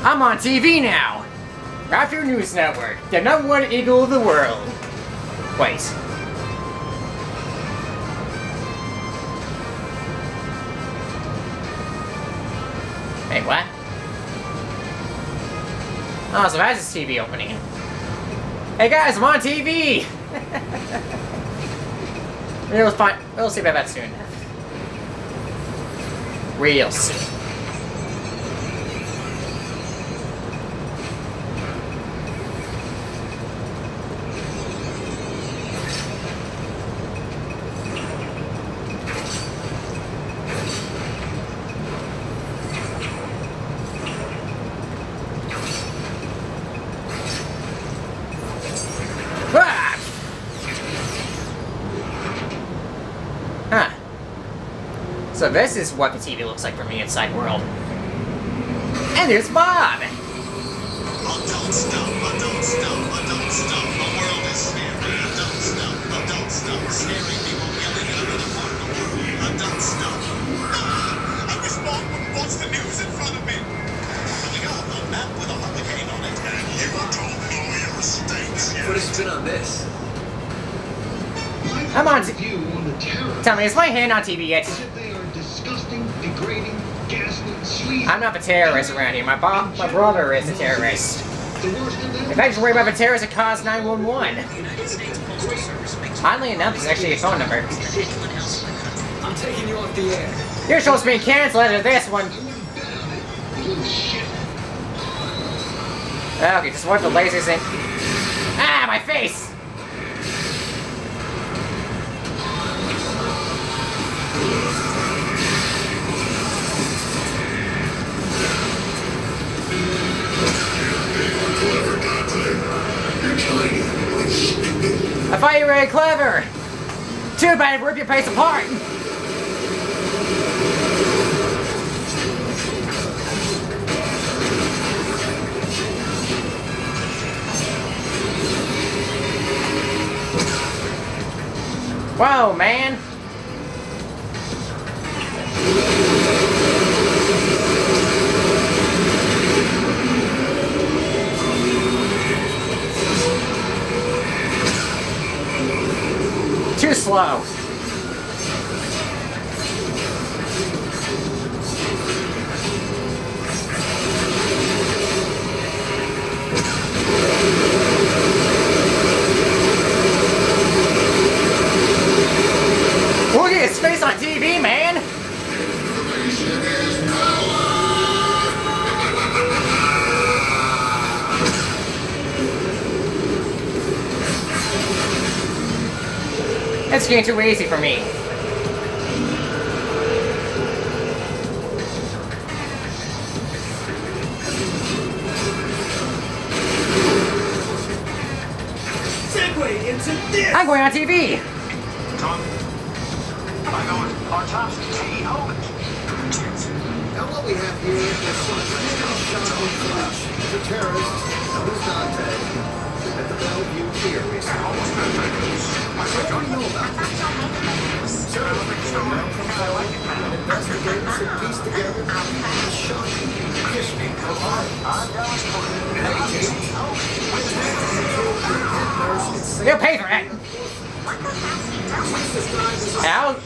I'm on TV now! Rapture News Network, the #1 eagle of the world. Wait. Hey, what? Oh, so that's his TV opening. Hey guys, I'm on TV! We'll see about that soon. Real soon. So this is what the TV looks like from the inside world. And there's Bob! Don't stop, don't stop, don't stop. The world is scary. Don't stop. Scary people yelling in another part of the world. Don't stop. I wish Bob wouldn't watch the news in front of me. Coming up, a map with a hurricane on it. And you don't know your mistakes. Put a spin on this. I'm on Tell me, is my hand on TV yet? Degrading, ghastly, sweet. I'm not the terrorist around here. My brother is the terrorist. If I just worry about the terrorist, it caused 911. Oddly enough, it's actually a phone number. I'm taking you off the air. Your show's being canceled after this one. Okay, just wipe the lasers in. Ah, my face! I thought you were really clever! Too bad to rip your face apart! Whoa, man! Too slow. Look at his face on TV, man! It's getting too easy for me. Segue into this! I'm going on TV! Tom, I know it. Our top's T. Hogan. Now what we have here is the terrorist, who's Dante, at the Bellevue Pier recently. What do you know about this? Investigators have pieced together a shocking history of art. You'll pay for it! Out!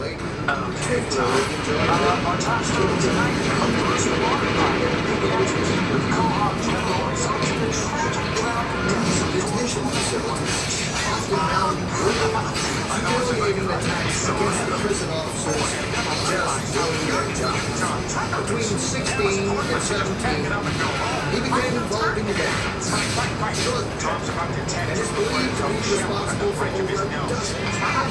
Our top story tonight, a first water fire with Co-op General resulted in tragic drown and deaths of his mission facility. Humiliating attacks against the prison officers just doing their job. Between 16 and 17, he became involved in the gang. And is believed to be responsible for over a dozen.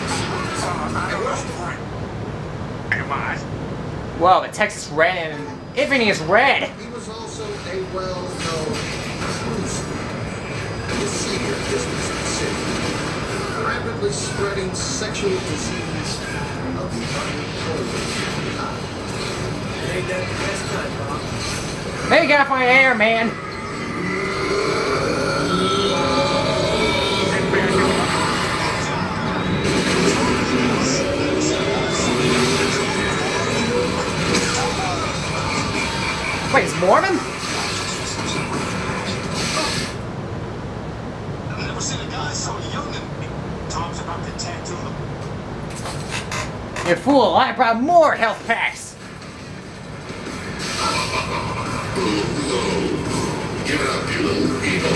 Whoa, the Texas Red and everything is red! He was also a well-known cruiser, the senior business of the city, rapidly spreading sexual disease of the unholy kind. Ain't that the best time, Bob? Hey, get off my air, man! Wait, it's Mormon? so young and me. Tom's about to tattoo them. You fool, I brought more health packs! Give it up, you little evil.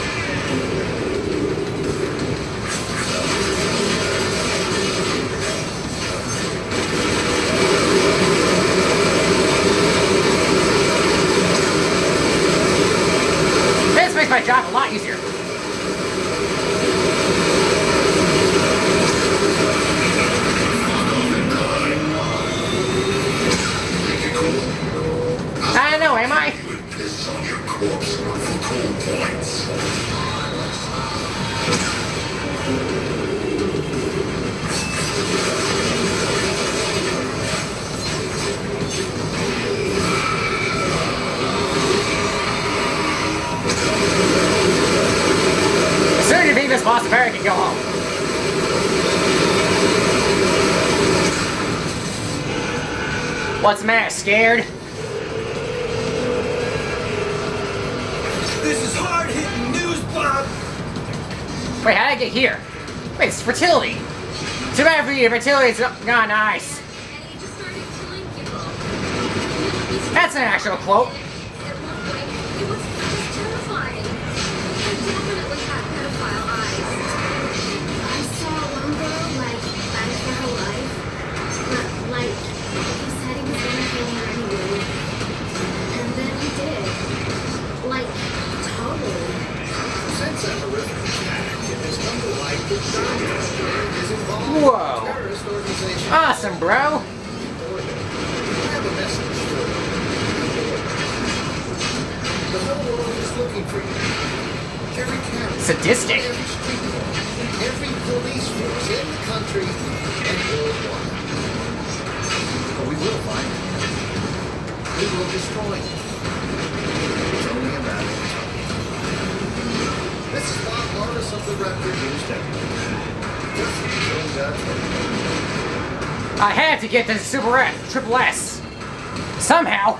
This makes my job a lot easier. I don't know, am I? You would piss on your corpse for cool points. As soon as you beat this boss, Barry can go home. What's the matter, scared? This is hard-hitting news, Bob. Wait, how did I get here? Wait, it's fertility. Too bad for you, fertility's gone nice. And he just started killing people. That's an actual quote. At one point, it was terrifying. He definitely had pedophile eyes. I saw one girl, like, fight for her life. But, like, he said he was gonna kill her anyway. And then he did. Like, totally. Since that horrific attack, it has come to light that John is involved in Whoa. a terrorist organization. Awesome, bro. I have a message for you. The whole world is looking for you. Every camera, Sadistic. every street corner, every police force in the country and worldwide. But we will find you. We will destroy you. It's only a matter of time. This is Bob Morris of the Raptor News Network. Just shows that. I have to get to Super S, Triple S. Somehow.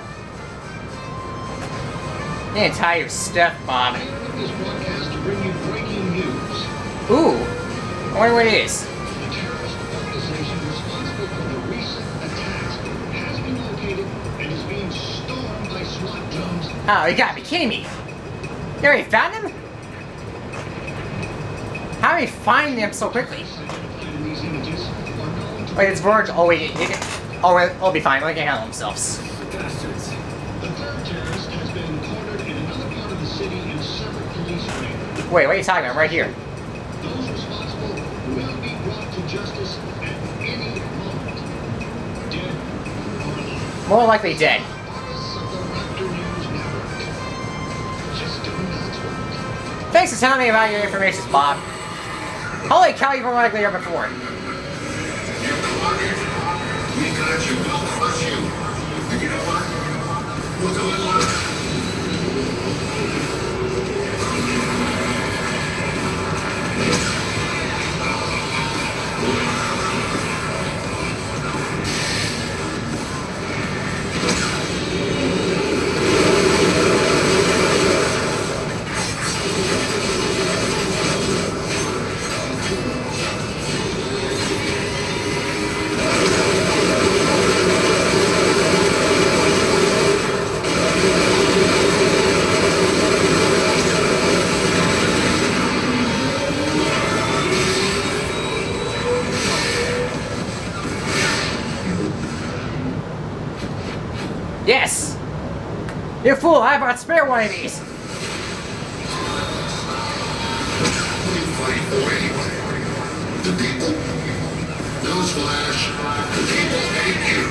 The entire stuff, Bob. This broadcast to bring you breaking news. Ooh. I wonder what it is. The terrorist organization responsible for the recent attacks has been located and is being stormed by SWAT drones. Oh, you gotta be kidding me. You already found him? How do we find them so quickly? These images are known to Wait, it's Verge. Oh, wait. It'll be fine. They can handle themselves. bastards. The third terrorist has been cornered in another part of the city in separate police rings. Wait, what are you talking about? Right here. Those responsible will be brought to justice at any moment. Dead or alive. More likely dead. Morris of the Raptor News Network. Just doing God's work. Thanks for telling me about your information, Bob. Holy cow, you've been likely here before. You got you, we'll crush you. And you know what? We'll do it live. Yes! You fool, I brought spare one of these. What are you fighting for anyway? The people. Newsflash. The people hate you.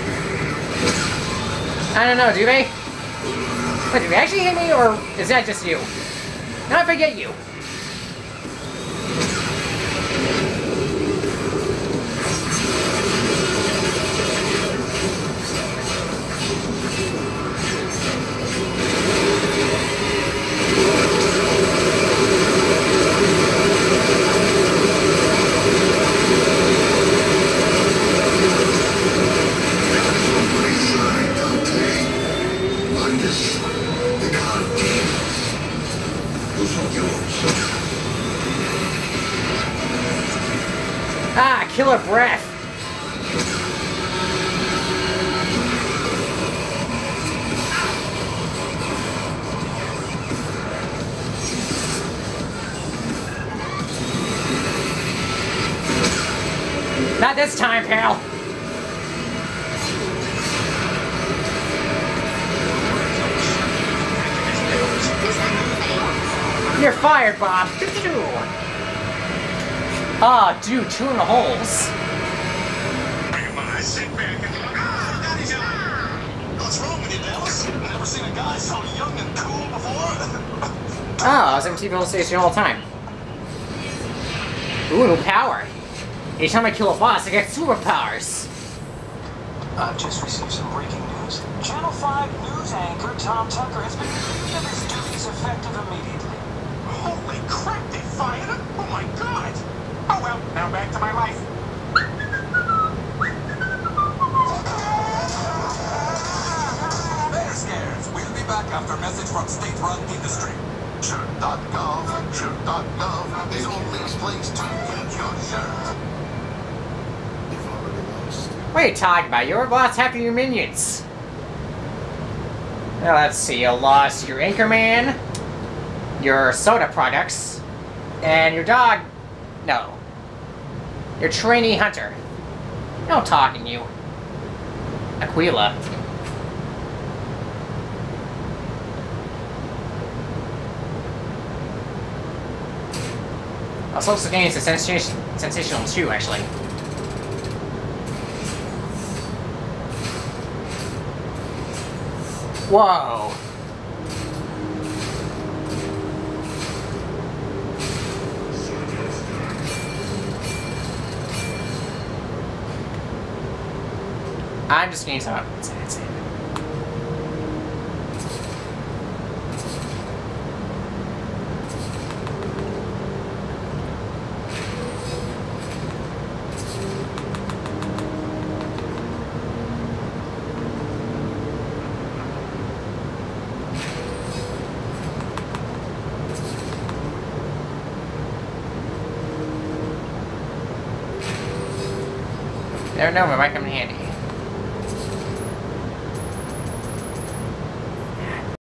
I don't know, do they? Wait, do they actually hate me, or is that just you? Now I forget you. Those are yours. killer breath. Not this time, pal. You're fired, Bob. Ah, dude, 2 in the holes. Come on, sit back and Daddy's out. What's wrong with you, Dallas? Never seen a guy so young and cool before? Oh, I was on TV on the station all the time. Ooh, new power. Each time I kill a boss, I get superpowers. I've just received some breaking news. Channel 5 news anchor Tom Tucker has been relieved of his duties effective immediately. Holy crap, they fired him? Oh my god! Oh well, now back to my life. Bear scares. We'll be back after a message from state-run industry. Shirt.gov, shirt.gov, the only place to get your shirt. You've already lost. What are you talking about? You lost half of your minions. Now let's see, you lost your Anchorman, your soda products, and your dog. No. Your trainee hunter. No talking you. Aquila. Also, this game is sensational too, actually. Whoa. I'm just getting some up. That's it. Never know, it might come in handy.